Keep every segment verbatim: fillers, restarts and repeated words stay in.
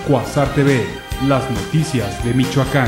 Cuasar T V, las noticias de Michoacán.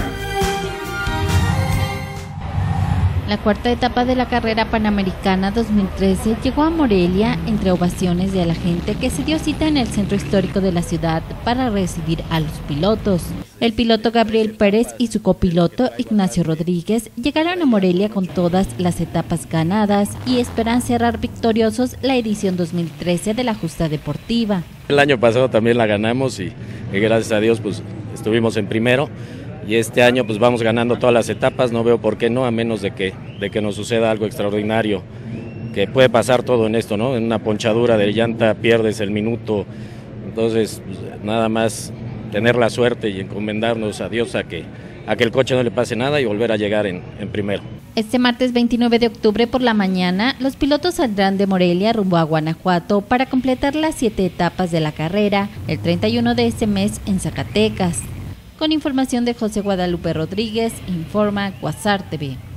La cuarta etapa de la carrera panamericana dos mil trece llegó a Morelia entre ovaciones de la gente que se dio cita en el centro histórico de la ciudad para recibir a los pilotos. El piloto Gabriel Pérez y su copiloto Ignacio Rodríguez llegaron a Morelia con todas las etapas ganadas y esperan cerrar victoriosos la edición dos mil trece de la justa deportiva. El año pasado también la ganamos y, y gracias a Dios pues estuvimos en primero. Y este año pues vamos ganando todas las etapas, no veo por qué no, a menos de que, de que nos suceda algo extraordinario, que puede pasar todo en esto, ¿no? En una ponchadura de llanta pierdes el minuto, entonces pues, nada más tener la suerte y encomendarnos a Dios a que, a que el coche no le pase nada y volver a llegar en, en primero. Este martes veintinueve de octubre por la mañana, los pilotos saldrán de Morelia rumbo a Guanajuato para completar las siete etapas de la carrera, el treinta y uno de este mes en Zacatecas. Con información de José Guadalupe Rodríguez, informa Cuasar T V.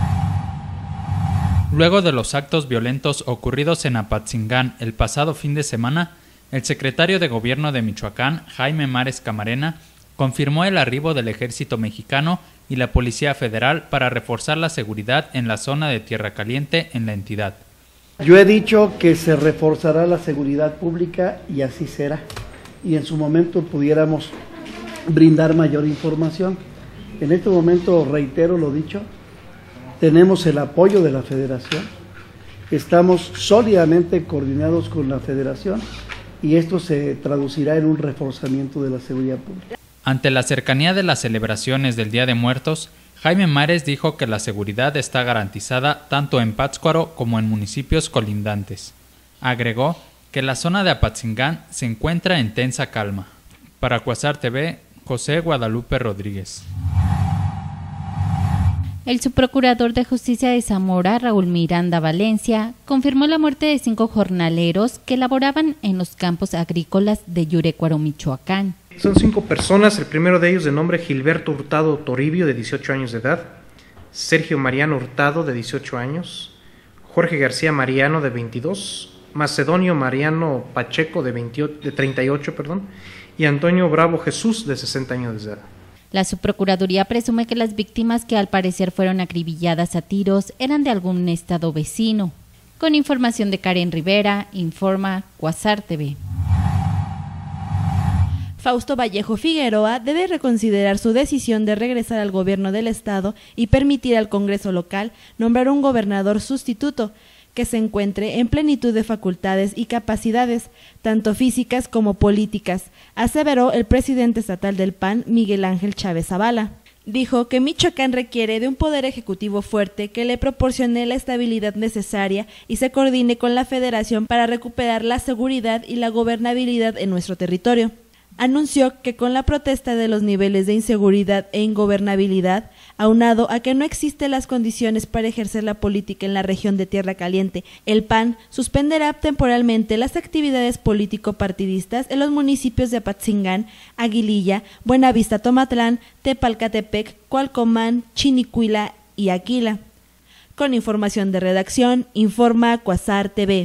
Luego de los actos violentos ocurridos en Apatzingán el pasado fin de semana, el secretario de Gobierno de Michoacán, Jaime Mares Camarena, confirmó el arribo del Ejército Mexicano y la Policía Federal para reforzar la seguridad en la zona de Tierra Caliente en la entidad. Yo he dicho que se reforzará la seguridad pública y así será. Y en su momento pudiéramos brindar mayor información. En este momento, reitero lo dicho, tenemos el apoyo de la Federación, estamos sólidamente coordinados con la Federación y esto se traducirá en un reforzamiento de la seguridad pública. Ante la cercanía de las celebraciones del Día de Muertos, Jaime Mares dijo que la seguridad está garantizada tanto en Pátzcuaro como en municipios colindantes. Agregó que la zona de Apatzingán se encuentra en tensa calma. Para Cuasar T V, José Guadalupe Rodríguez. El subprocurador de Justicia de Zamora, Raúl Miranda Valencia, confirmó la muerte de cinco jornaleros que laboraban en los campos agrícolas de Yurecuaro, Michoacán. Son cinco personas, el primero de ellos de nombre Gilberto Hurtado Toribio, de dieciocho años de edad, Sergio Mariano Hurtado, de dieciocho años, Jorge García Mariano, de veintidós, Macedonio Mariano Pacheco, de, veintiocho, de treinta y ocho, perdón, y Antonio Bravo Jesús, de sesenta años de edad. La subprocuraduría presume que las víctimas que al parecer fueron acribilladas a tiros eran de algún estado vecino. Con información de Karen Rivera, informa Cuasar T V. Fausto Vallejo Figueroa debe reconsiderar su decisión de regresar al gobierno del estado y permitir al Congreso local nombrar un gobernador sustituto que se encuentre en plenitud de facultades y capacidades, tanto físicas como políticas, aseveró el presidente estatal del P A N, Miguel Ángel Chávez Zavala. Dijo que Michoacán requiere de un poder ejecutivo fuerte que le proporcione la estabilidad necesaria y se coordine con la federación para recuperar la seguridad y la gobernabilidad en nuestro territorio. Anunció que con la protesta de los niveles de inseguridad e ingobernabilidad, aunado a que no existen las condiciones para ejercer la política en la región de Tierra Caliente, el P A N suspenderá temporalmente las actividades político-partidistas en los municipios de Apatzingán, Aguililla, Buenavista Tomatlán, Tepalcatepec, Cualcomán, Chinicuila y Aquila. Con información de redacción, informa Cuasar T V.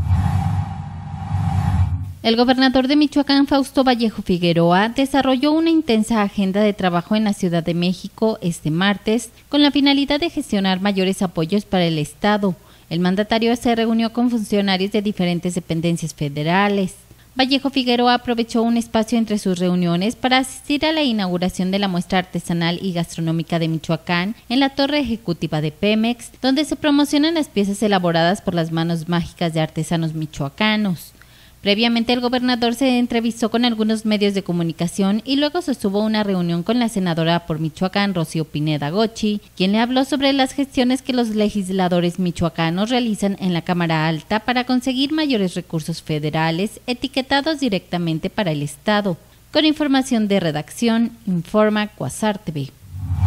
El gobernador de Michoacán, Fausto Vallejo Figueroa, desarrolló una intensa agenda de trabajo en la Ciudad de México este martes con la finalidad de gestionar mayores apoyos para el Estado. El mandatario se reunió con funcionarios de diferentes dependencias federales. Vallejo Figueroa aprovechó un espacio entre sus reuniones para asistir a la inauguración de la muestra artesanal y gastronómica de Michoacán en la torre ejecutiva de Pemex, donde se promocionan las piezas elaboradas por las manos mágicas de artesanos michoacanos. Previamente, el gobernador se entrevistó con algunos medios de comunicación y luego sostuvo una reunión con la senadora por Michoacán, Rocío Pineda Gochi, quien le habló sobre las gestiones que los legisladores michoacanos realizan en la Cámara Alta para conseguir mayores recursos federales etiquetados directamente para el Estado. Con información de redacción, informa Cuasar T V.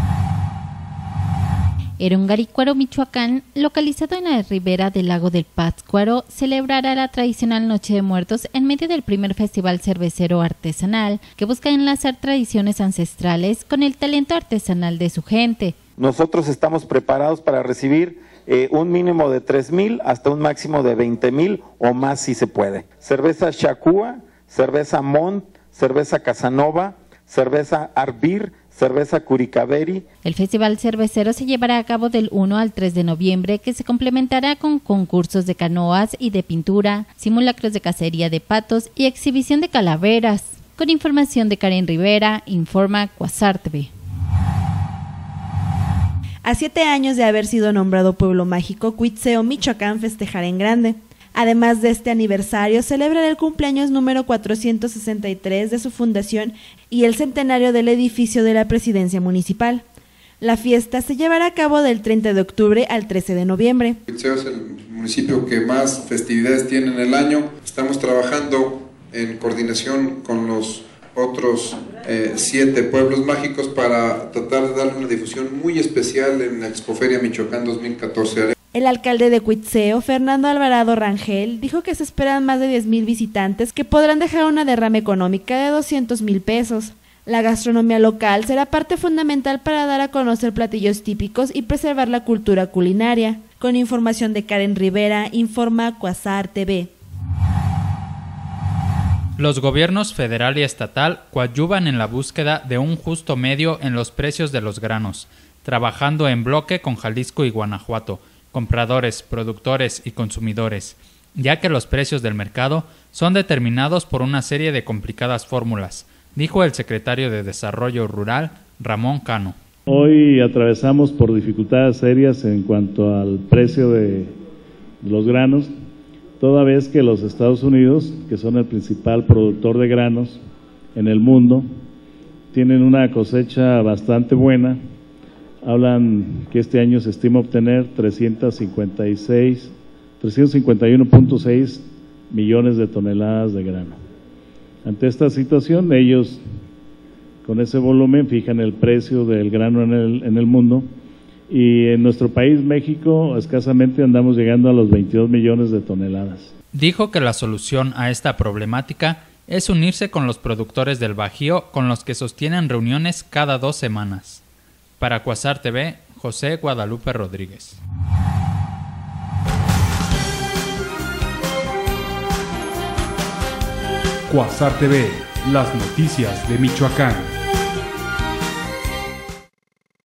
Erongarícuaro, Michoacán, localizado en la ribera del lago del Pátzcuaro, celebrará la tradicional Noche de Muertos en medio del primer festival cervecero artesanal que busca enlazar tradiciones ancestrales con el talento artesanal de su gente. Nosotros estamos preparados para recibir eh, un mínimo de tres mil hasta un máximo de veinte mil o más si se puede. Cerveza Chacúa, cerveza Mont, cerveza Casanova, cerveza Arbir, cerveza Curicaberry. El Festival Cervecero se llevará a cabo del uno al tres de noviembre, que se complementará con concursos de canoas y de pintura, simulacros de cacería de patos y exhibición de calaveras. Con información de Karen Rivera, informa Quasar T V. A siete años de haber sido nombrado Pueblo Mágico, Cuitzeo, Michoacán, festejará en grande. Además de este aniversario, celebra el cumpleaños número cuatrocientos sesenta y tres de su fundación y el centenario del edificio de la presidencia municipal. La fiesta se llevará a cabo del treinta de octubre al trece de noviembre. Cuitzeo es el municipio que más festividades tiene en el año. Estamos trabajando en coordinación con los otros eh, siete pueblos mágicos para tratar de darle una difusión muy especial en la Expoferia Michoacán dos mil catorce. El alcalde de Cuitzeo, Fernando Alvarado Rangel, dijo que se esperan más de diez mil visitantes que podrán dejar una derrama económica de doscientos mil pesos. La gastronomía local será parte fundamental para dar a conocer platillos típicos y preservar la cultura culinaria. Con información de Karen Rivera, informa Quasar T V. Los gobiernos federal y estatal coadyuvan en la búsqueda de un justo medio en los precios de los granos, trabajando en bloque con Jalisco y Guanajuato, compradores, productores y consumidores, ya que los precios del mercado son determinados por una serie de complicadas fórmulas, dijo el secretario de Desarrollo Rural, Ramón Cano. Hoy atravesamos por dificultades serias en cuanto al precio de los granos, toda vez que los Estados Unidos, que son el principal productor de granos en el mundo, tienen una cosecha bastante buena. Hablan que este año se estima obtener trescientos cincuenta y uno punto seis millones de toneladas de grano. Ante esta situación, ellos con ese volumen fijan el precio del grano en el, en el mundo, y en nuestro país, México, escasamente andamos llegando a los veintidós millones de toneladas. Dijo que la solución a esta problemática es unirse con los productores del Bajío, con los que sostienen reuniones cada dos semanas. Para Quasar T V, José Guadalupe Rodríguez. Quasar T V, las noticias de Michoacán.